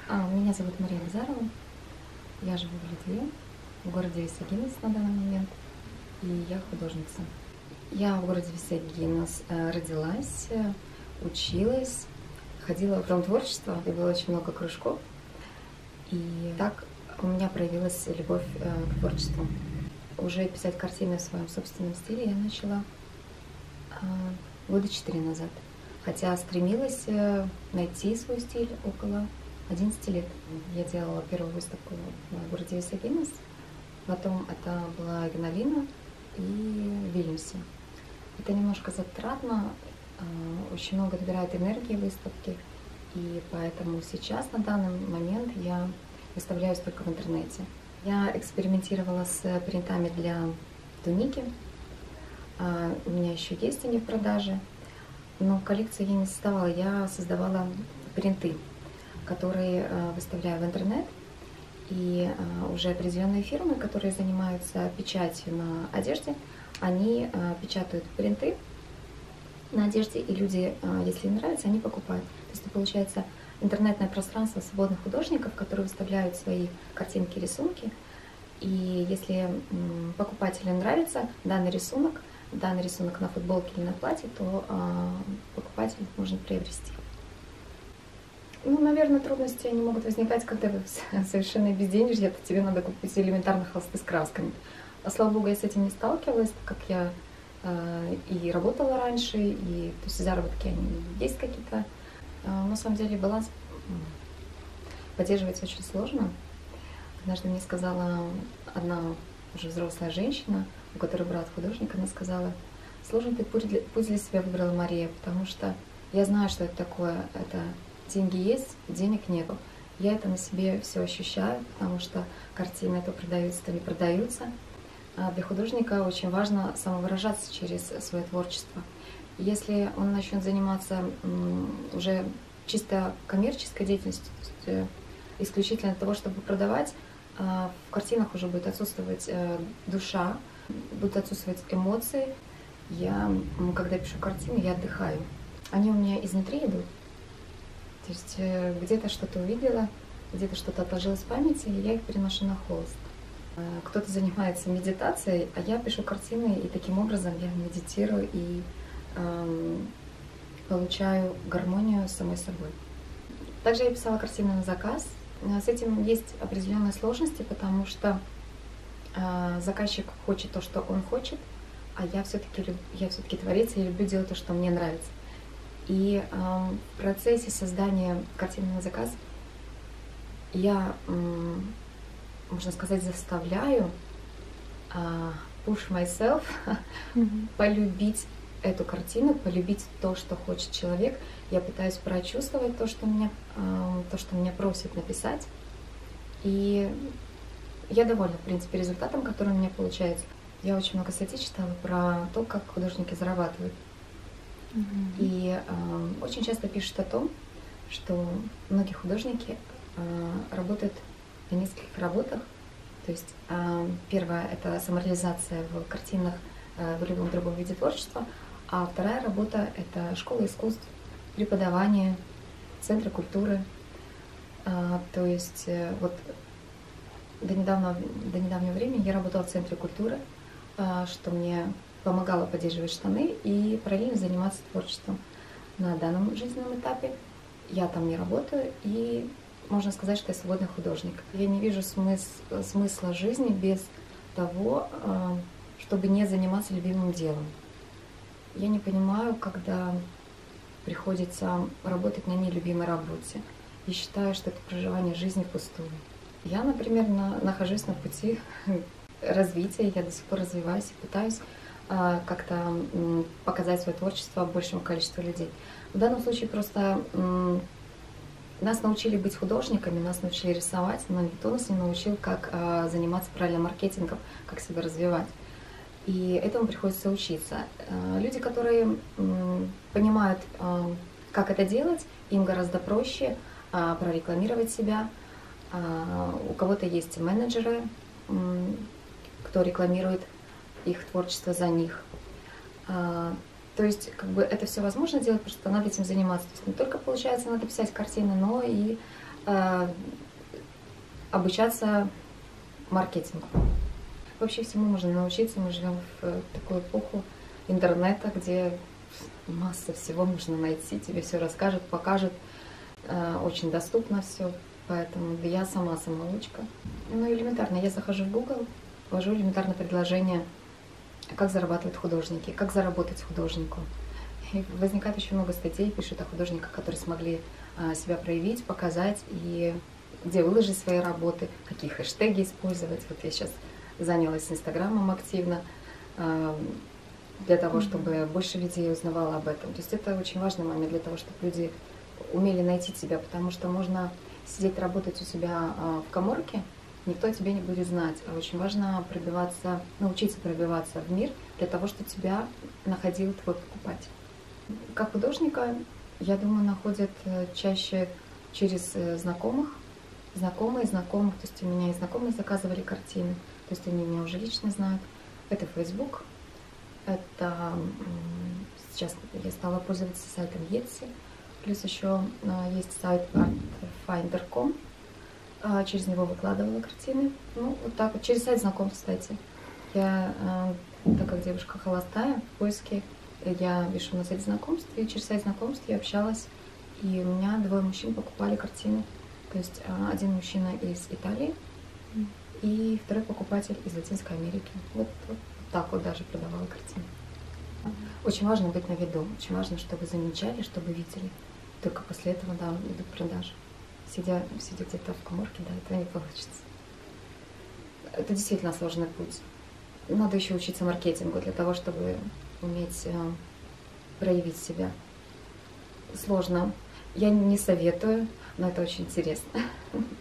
Меня зовут Мария Назарова. Я живу в Литве, в городе Висагинес на данный момент, и я художница. Я в городе Висагинес родилась, училась, ходила в Дом творчества, где было очень много кружков, и так у меня проявилась любовь к творчеству. Уже писать картины в своем собственном стиле я начала года 4 назад, хотя стремилась найти свой стиль около 11 лет. Я делала первую выставку в городе Висагинес, потом это была Игналина и Вильнюсе. Это немножко затратно, очень много отбирает энергии выставки, и поэтому сейчас, на данный момент, я выставляюсь только в интернете. Я экспериментировала с принтами для туники, у меня еще есть они в продаже, но коллекцию я не создавала, я создавала принты, которые выставляю в интернет, и уже определенные фирмы, которые занимаются печатью на одежде, они печатают принты на одежде, и люди, если им нравится, они покупают. То есть это получается интернетное пространство свободных художников, которые выставляют свои картинки, рисунки, и если покупателю нравится данный рисунок на футболке или на платье, то покупатель может приобрести. Ну, наверное, трудности они могут возникать, когда вы совершенно безденежье, то тебе надо купить элементарно холсты с красками. А слава богу, я с этим не сталкивалась, так как я и работала раньше, и то есть заработки они есть какие-то. На самом деле баланс поддерживать очень сложно. Однажды мне сказала одна уже взрослая женщина, у которой брат художник, она сказала: сложный путь для себя выбрала, Мария, потому что я знаю, что это такое, это деньги есть, денег нету. Я это на себе все ощущаю, потому что картины то продаются, то не продаются. А для художника очень важно самовыражаться через свое творчество. Если он начнет заниматься уже чисто коммерческой деятельностью, то есть исключительно для того, чтобы продавать, в картинах уже будет отсутствовать душа, будут отсутствовать эмоции. Я, когда пишу картины, я отдыхаю. Они у меня изнутри идут. То есть где-то что-то увидела, где-то что-то отложилось в памяти, и я их переношу на холст. Кто-то занимается медитацией, а я пишу картины, и таким образом я медитирую и получаю гармонию с самой собой. Также я писала картины на заказ. С этим есть определенные сложности, потому что заказчик хочет то, что он хочет, а я все-таки творец, и люблю делать то, что мне нравится. И в процессе создания картины на заказ я, можно сказать, заставляю push myself полюбить эту картину, полюбить то, что хочет человек. Я пытаюсь прочувствовать то, что меня просят написать. И я довольна, в принципе, результатом, который у меня получается. Я очень много статей читала про то, как художники зарабатывают. И очень часто пишут о том, что многие художники работают на нескольких работах. То есть первая — это самореализация в картинах, в любом другом виде творчества, а вторая работа — это школа искусств, преподавание, центры культуры. То есть вот до недавнего времени я работала в центре культуры, что мне помогало поддерживать штаны и параллельно заниматься творчеством. На данном жизненном этапе я там не работаю, и можно сказать, что я свободный художник. Я не вижу смысла жизни без того, чтобы не заниматься любимым делом. Я не понимаю, когда приходится работать на нелюбимой работе. И считаю, что это проживание жизни впустую. Я, например, нахожусь на пути развития, я до сих пор развиваюсь и пытаюсь как-то показать свое творчество большему количеству людей. В данном случае просто нас научили быть художниками, нас научили рисовать, но никто нас не научил, как заниматься правильным маркетингом, как себя развивать. И этому приходится учиться. Люди, которые понимают, как это делать, им гораздо проще прорекламировать себя. У кого-то есть менеджеры, кто рекламирует их творчество за них. То есть, это все возможно делать, просто надо этим заниматься. То есть не только, получается, надо писать картины, но и обучаться маркетингу. Вообще всему можно научиться. Мы живем в такую эпоху интернета, где масса всего можно найти, тебе все расскажут, покажут. Очень доступно все, поэтому да, я сама самоучка. Ну, элементарно, я захожу в Google, ввожу элементарное предложение, как зарабатывают художники, как заработать художнику. И возникает очень много статей, пишут о художниках, которые смогли себя проявить, показать, и где выложить свои работы, какие хэштеги использовать. Вот я сейчас занялась Инстаграмом активно, для того, чтобы больше людей узнавало об этом. То есть это очень важный момент для того, чтобы люди умели найти себя, потому что можно сидеть, работать у себя в каморке, никто о тебе не будет знать. А очень важно пробиваться, научиться пробиваться в мир для того, чтобы тебя находил твой покупатель. Как художника, я думаю, находят чаще через знакомых, знакомых. То есть у меня и знакомые заказывали картины, то есть они меня уже лично знают. Это Facebook, это сейчас я стала пользоваться сайтом Etsy, плюс еще есть сайт artfinder.com, через него выкладывала картины. Ну, вот так вот, через сайт знакомств, кстати. Я, так как девушка холостая, в поиске я пишу на сайт знакомств, и через сайт знакомств я общалась, и у меня 2 мужчин покупали картины. То есть один мужчина из Италии и второй покупатель из Латинской Америки. Вот так вот даже продавала картины. Очень важно быть на виду, очень важно, чтобы замечали, чтобы видели. Только после этого, да, идут продажи. Сидя где-то в каморке, да, это не получится. Это действительно сложный путь. Надо еще учиться маркетингу для того, чтобы уметь проявить себя. Сложно. Я не советую, но это очень интересно.